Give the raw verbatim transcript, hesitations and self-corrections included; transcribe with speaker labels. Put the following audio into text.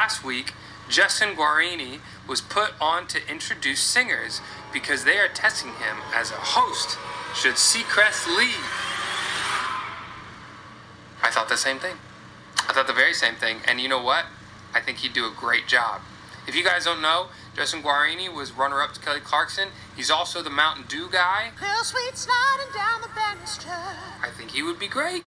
Speaker 1: last week, Justin Guarini was put on to introduce singers because they are testing him as a host should Seacrest leave. I thought the same thing. I thought the very same thing. And you know what? I think he'd do a great job. If you guys don't know, Justin Guarini was runner-up to Kelly Clarkson. He's also the Mountain Dew guy.
Speaker 2: Real sweet sliding down the banister.
Speaker 1: I think he would be great.